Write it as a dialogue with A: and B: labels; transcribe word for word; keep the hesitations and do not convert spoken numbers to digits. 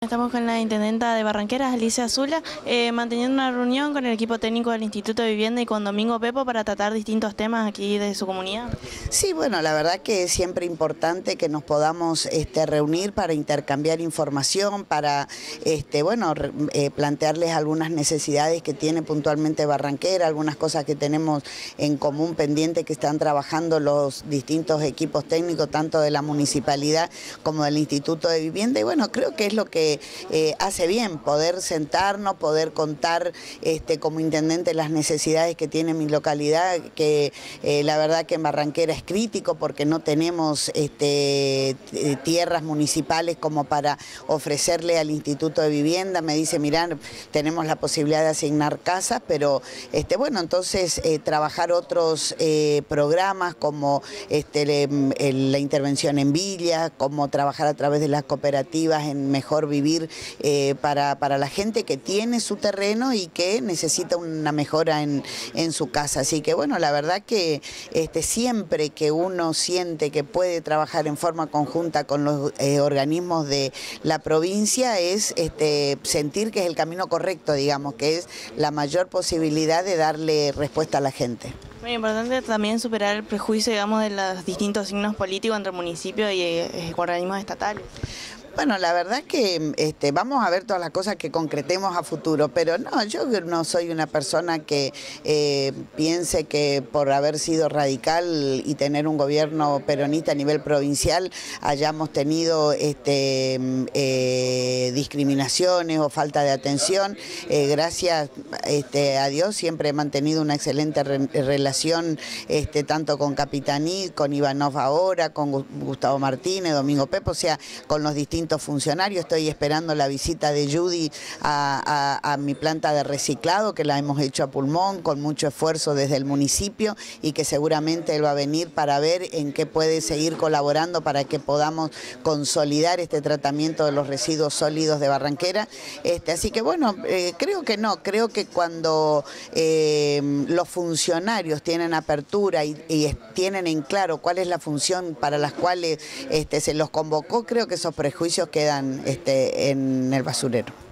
A: Estamos con la intendenta de Barranqueras, Alicia Zula, eh, manteniendo una reunión con el equipo técnico del Instituto de Vivienda y con Domingo Pepo para tratar distintos temas aquí de su comunidad.
B: Sí, bueno, la verdad que es siempre importante que nos podamos este, reunir para intercambiar información, para este, bueno, eh, plantearles algunas necesidades que tiene puntualmente Barranquera, algunas cosas que tenemos en común pendiente que están trabajando los distintos equipos técnicos, tanto de la municipalidad como del Instituto de Vivienda. Y bueno, creo que es lo que eh, hace bien, poder sentarnos, poder contar este, como intendente las necesidades que tiene mi localidad, que eh, la verdad que en Barranquera es crítico porque no tenemos este, tierras municipales como para ofrecerle al Instituto de Vivienda. Me dice, mirá, tenemos la posibilidad de asignar casas, pero este, bueno, entonces eh, trabajar otros eh, programas como este, le, el, la intervención en villas, como trabajar a través de las cooperativas en mejor vivir eh, para, para la gente que tiene su terreno y que necesita una mejora en, en su casa. Así que bueno, la verdad que este, siempre que uno siente que puede trabajar en forma conjunta con los eh, organismos de la provincia es este, sentir que es el camino correcto, digamos, que es la mayor posibilidad de darle respuesta a la gente.
A: Muy importante también superar el prejuicio, digamos, de los distintos signos políticos entre municipios y eh, organismos estatales.
B: Bueno, la verdad es que este, vamos a ver todas las cosas que concretemos a futuro, pero no, yo no soy una persona que eh, piense que por haber sido radical y tener un gobierno peronista a nivel provincial hayamos tenido este, eh, discriminaciones o falta de atención. Eh, gracias este, a Dios siempre he mantenido una excelente re relación este, tanto con Capitaní, con Ivanov ahora, con Gustavo Martínez, Domingo Pepo, o sea, con los distintos funcionarios. Estoy esperando la visita de Judy a, a, a mi planta de reciclado, que la hemos hecho a pulmón, con mucho esfuerzo desde el municipio, y que seguramente él va a venir para ver en qué puede seguir colaborando para que podamos consolidar este tratamiento de los residuos sólidos de Barranquera. Este, así que bueno, eh, creo que no, creo que cuando eh, los funcionarios tienen apertura y, y tienen en claro cuál es la función para las cuales este, se los convocó, creo que esos prejuicios quedan este, en el basurero.